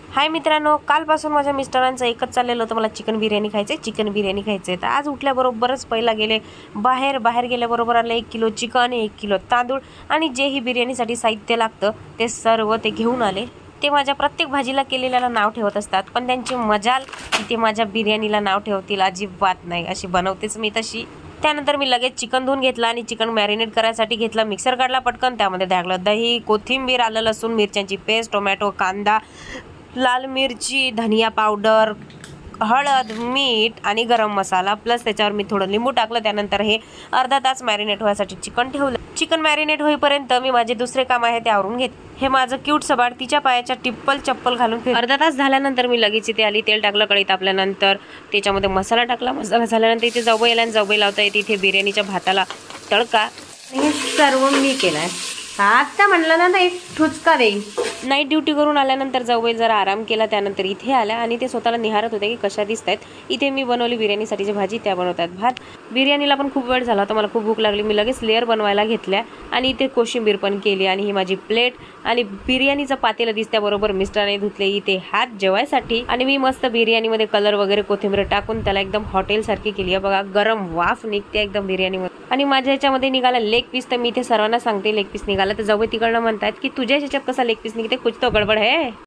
हाय मित्रांनो, कालपासून माझ्या मिस्टरांचं एकच चाललेलं होतं, मला चिकन बिर्याणी खायचे. तर आज उठल्याबरोबरच पहिला गेले बाहेर गेल्याबरोबर आले 1 किलो चिकन, 1 किलो तांदूळ आणि जेही बिर्याणीसाठी साहित्य लागतं ते सर्व ते घेऊन आले. ते माझ्या प्रत्येक भाजीला केलेल्याला नाव ठेवत असतात, पण त्यांची मजाल की ते माझ्या बिर्याणीला नाव ठेवतील अजिबात नाही. अशी बनवतेच मी तशी. त्यानंतर मी लगेच चिकन धुवून घेतला आणि चिकन मॅरिनेट करायसाठी घेतला. मिक्सर काढला पटकन, त्यामध्ये टाकलं दही, कोथिंबीर, आलं लसूण मिरच्यांची पेस्ट, टोमॅटो, कांदा, लाल मिरची, धनिया पावडर, हळद, मीठ आणि गरम मसाला, प्लस त्याच्यावर मी थोडं लिंबू टाकलं. त्यानंतर हे अर्धा तास मॅरिनेट व्हायसाठी चिकन ठेवलं. चिकन मॅरिनेट होईपर्यंत मी माझे दुसरे काम आहे ते आवरून घेत. हे माझं क्यूट सबाड तिच्या पायाच्या चप्पल घालून अर्धा तास झाल्यानंतर मी लगेच इथे आली. तेल टाकलं, कढई तापल्यानंतर त्याच्यामध्ये मसाला टाकला. मसाला झाल्यानंतर इथे जावई आला आणि जावई लावता येते इथे बिर्याणीच्या भाताला तडका. हे सर्व मी केलाय. आता म्हणलं ना एक ठुचका देईन. नाईट ड्युटी करून आल्यानंतर जावई जरा आराम केला. त्यानंतर इथे आल्या आणि ते स्वतःला निहारत होते की कशा दिसत आहेत. इथे मी बनवली बिर्याणीसाठीची भाजी, त्या बनवतात भात. बिर्याणीला पण खूप वेळ झाला होता, मला खूप भूक लागली. मी लगेच लेअर बनवायला घेतल्या आणि इथे कोशिंबीर पण केली. आणि ही माझी प्लेट आणि बिर्याणीचं पातेलं दिसत्याबरोबर मिस्टरांनी धुतले इथे हात जेवायसाठी. आणि मी मस्त बिर्याणीमध्ये कलर वगैरे कोथिंबीर टाकून त्याला एकदम हॉटेल सारखी केली आहे. बघा गरम वाफ निघते एकदम बिर्याणीमध्ये. आणि माझ्या ह्याच्यामध्ये निघाला लेग पीस. तर मी इथे सर्वांना सांगते लेग पीस निघाला. तर जावई तिकडनं म्हणतात की तुझ्या ह्याच्यात कसा लेग पीस निघते, कुछ तो गडबड है.